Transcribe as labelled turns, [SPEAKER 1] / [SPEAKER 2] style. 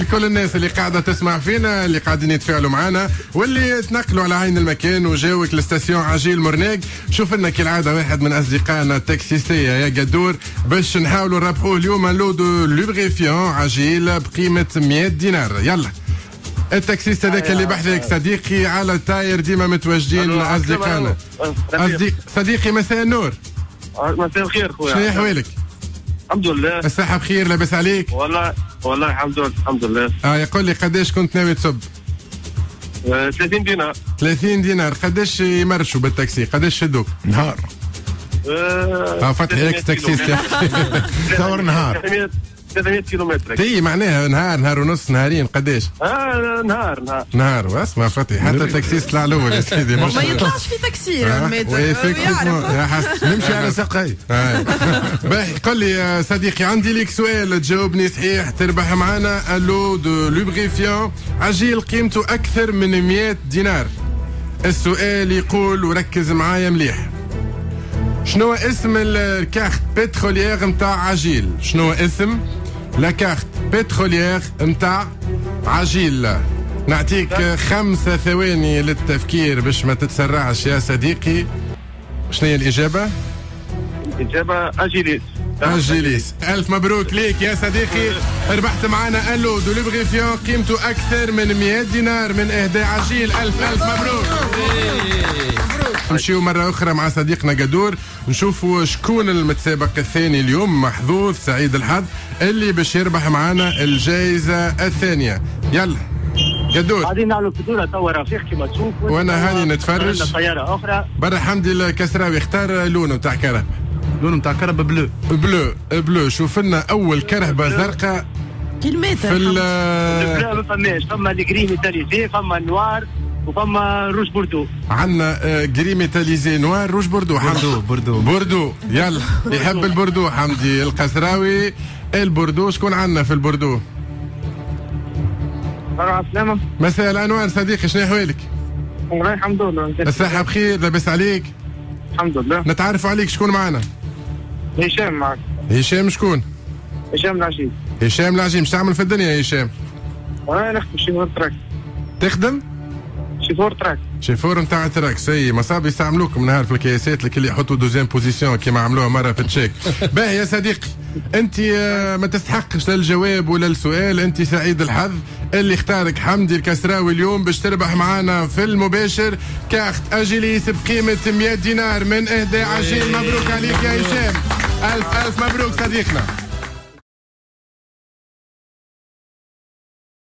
[SPEAKER 1] لكل الناس اللي قاعدة تسمع فينا، اللي قاعدين يتفاعلوا معنا، واللي تنقلوا على عين المكان وجاوك لستاسيون عجيل مرناق. شوف لنا كالعادة واحد من أصدقائنا التاكسيستية يا قدور باش نحاولوا نربحوه اليوم لو دو لوبريفيون عجيل بقيمة 100 دينار. يلا التاكسيست هذاك اللي بحذاك صديقي على التاير ديما متواجدين أصدقائنا. صديقي مساء النور.
[SPEAKER 2] مساء الخير خويا.
[SPEAKER 1] شنو احوالك؟
[SPEAKER 2] الحمد لله.
[SPEAKER 1] الصحة بخير، لاباس عليك؟
[SPEAKER 2] والله الحمد لله.
[SPEAKER 1] يقول لي قداش كنت ناوي تصب؟
[SPEAKER 2] 30 دينار.
[SPEAKER 1] 30 دينار، قداش يمرشوا بالتاكسي؟ قداش شدوك؟
[SPEAKER 3] نهار.
[SPEAKER 1] فتح هيك تاكسيست يا اخي.
[SPEAKER 3] تصور نهار.
[SPEAKER 2] 300 كيلومتر.
[SPEAKER 1] تي معناها نهار ونص، نهارين قداش؟
[SPEAKER 2] نهار
[SPEAKER 1] واسمع فتحي حتى التاكسيست طلع الاول يا سيدي.
[SPEAKER 4] ما يطلعش في تاكسي
[SPEAKER 1] يا حسن
[SPEAKER 3] نمشي على ساقي.
[SPEAKER 1] باهي قل لي يا صديقي، عندي لك سؤال تجاوبني صحيح تربح معنا الو دو لوبريفيون عجيل قيمته اكثر من 100 دينار. السؤال يقول وركز معايا مليح، شنو اسم الكارت بتروليير متاع عجيل؟ شنو اسم لاكارت بتروليير متاع عجيل؟ نعطيك 5 ثواني للتفكير باش ما تتسرعش يا صديقي. شنو هي الإجابة؟
[SPEAKER 2] الإجابة
[SPEAKER 1] أجيليس. ألف مبروك ليك يا صديقي، ربحت معنا ألو دو لوبريفيون قيمته أكثر من 100 دينار من إهداء عجيل. ألف مبروك. نمشيو مرة أخرى مع صديقنا قدور نشوفوا شكون المتسابق الثاني اليوم، محظوظ سعيد الحظ اللي باش يربح معنا الجائزة الثانية. يلا قدور.
[SPEAKER 2] قاعدين نعملوا فضولة توا رفيق كما تشوف،
[SPEAKER 1] وانا هاني نتفرج.
[SPEAKER 2] طيارة أخرى
[SPEAKER 1] برا حمدي الكسراوي اختار لونه نتاع كرهبة.
[SPEAKER 3] لونه نتاع كرهبة
[SPEAKER 1] بلو. شوف لنا أول كرهبة زرقاء
[SPEAKER 4] كيلومتر
[SPEAKER 1] في
[SPEAKER 2] البلو. ما فماش، فما الجري ميتاليزي، فما النوار، وفما روج بوردو.
[SPEAKER 1] عندنا جري ميتاليزي، نوار، روج بوردو. بوردو. يلا يحب البوردو حمدي القسراوي. البوردو شكون عندنا في البوردو؟
[SPEAKER 2] السلامة.
[SPEAKER 1] مساء الأنوار صديقي، شنو أحوالك؟
[SPEAKER 2] والله الحمد لله.
[SPEAKER 1] الصحة بخير، لاباس عليك؟
[SPEAKER 2] الحمد لله.
[SPEAKER 1] نتعرفوا عليك، شكون معنا؟
[SPEAKER 2] هشام معك.
[SPEAKER 1] هشام شكون؟
[SPEAKER 2] هشام العجيب.
[SPEAKER 1] هشام العجيب، مش تعمل في الدنيا يا هشام؟
[SPEAKER 2] أنا نخدم شيفور تراك.
[SPEAKER 1] تخدم؟ شيفور نتاع تراك. سي مصاب يستعملوكم نهار في الكياسات اللي يحطوا دوزيام بوزيسيون كيما عملوها مره في التشيك. باهي يا صديقي، انت ما تستحقش للجواب ولا السؤال، انت سعيد الحظ اللي اختارك حمدي الكسراوي اليوم باش تربح معنا في المباشر كارت اجيليس بقيمه 100 دينار من اهداء عجيل. مبروك عليك يا هشام، الف مبروك صديقنا.